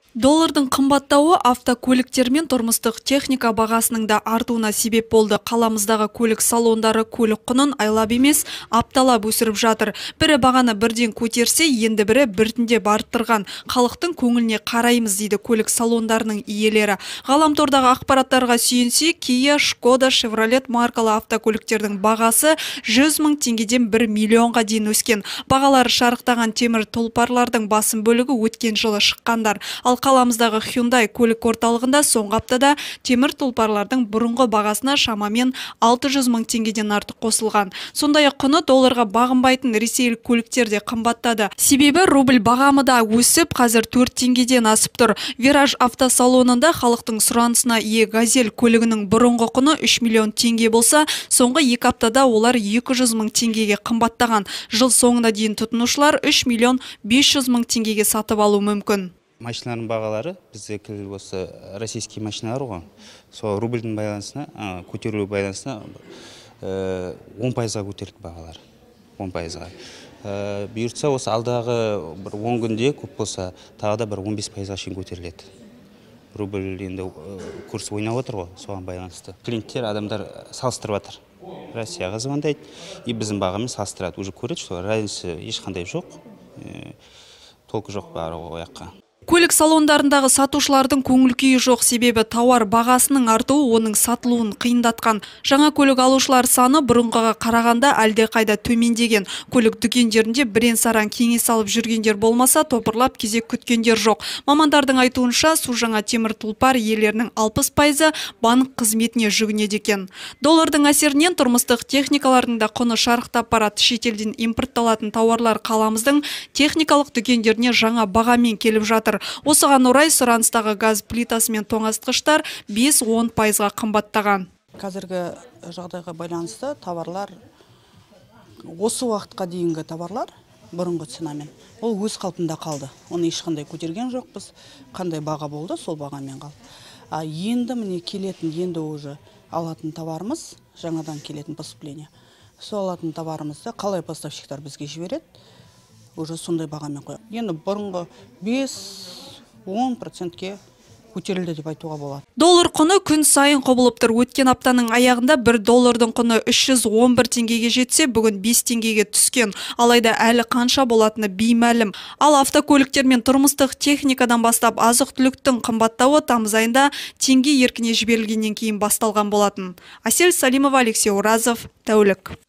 Доллардың қымбаттауы автокөліктер мен тұрмыстық техника бағасының да артуына себеп болды. Қаламыздағы көлік салондары көлік құнын айлап емес, апталап өсіріп жатыр. Бірі бағаны бірден көтерсе, енді бірі біртіндеп арттырған. Халықтың көңіліне қараймыз дейді көлік салондарының иелері. Ғаламтордағы ақпараттарға сүйенсе, Kia, Skoda, Chevrolet маркалы автокөліктердің бағасы 100 мың теңгеден 1 миллионға дейін өскен. Бағалары шарықтаған темір тұлпарлардың басым бөлігі өткен жылы шыққандар. Ал қаламыздағы Hyundai көлік орталығында соңғы аптада темір тұлпарлардың бұрынғы бағасына шамамен 600 мың теңгеден артық қосылған. Сондай-ақ құны долларға бағынбайтын ресейлік көліктер де қымбаттады. Себебі рубль бағамы да өсіп, қазір 4 теңгеден асып тұр. Вираж автосалонында халықтың сұранысына ие Газель көлігінің бұрынғы құны 3 миллион теңге болса, соңғы 2 аптада олар 200 мың теңгеге қымбаттаған. Жыл соңына дейін тұтынушылар 3 миллион 500 мың теңгеге сатып алу мүмкін. Машиналардың бағалары бізде осы российский машиналар ғой. Сол рубльдің байланысына, көтерілу байланысына 10%-ға көтерілді бағалар. 10%-ға. Бұйыртса осы алдағы бір 10 күнде көп болса, тағы да бір 15%-ға шейін көтеріледі. Рубль енді курс ойнап отыр ғой, соған байланысты. Клиенттер, адамдар салыстырып жатыр. Россияға звондайды, и біздің бағамен салыстырады. Уже көреді, что разница ешқандай жоқ. Толқы жоқ бары ояққа. Көлік салондарындағы сатушылардың көңіл күйі жоқ, себебі тауар бағасының артуы оның сатылуын қиындатқан. Жаңа көлік алушылар саны бұрынғыға қарағанда әлде қайда төмендеген. Көлік дүкендерінде бірен-саран кеңес алып жүргендер болмаса, топырлап кезек күткендер жоқ. Мамандардың айтуынша, су жаңа темір тұлпар иелерінің 60%-ы банк қызметіне жүгінеді екен. Доллардың әсерінен тұрмыстық техникалардың да құны шарықтап барады. Шетелден импортталатын тауарлар қаламыздың техникалық дүкендеріне жаңа бағамен келіп жатыр. Осыған орай сұраныстағы газ плитасы мен тоңазытқыштар 5-10%-ға қымбаттаған. Қазіргі жағдайға байланысты товарлар, осы уақытқа дейінгі товарлар бұрынғы ценамен, ол өз қалпында қалды. Оны ешқандай көтерген жоқпыз. Қандай баға болды, сол бағамен қалды. Енді міне келетін, енді уже алатын товарымыз, жаңадан келетін поступление. Сол алатын товарымызды қалай поставщиктар бізге жібереді? Уже сондай бағамен қойып. Енді бұрынғы 5-10%-ке көтерілді деп айтуға болады. Доллар құны күн сайын құбылып тұр. Өткен аптаның аяғында 1 доллардың құны 311 теңгеге жетсе, бүгін 5 теңгеге түскен. Алайда әлі қанша болатыны беймәлім. Ал автокөліктер мен тұрмыстық техникадан бастап азық-түліктің қымбаттауы тамыз айында теңге еркіне жіберілгеннен кейін басталған болатын. Асель Салимова, Алексей Уразов, тәулік.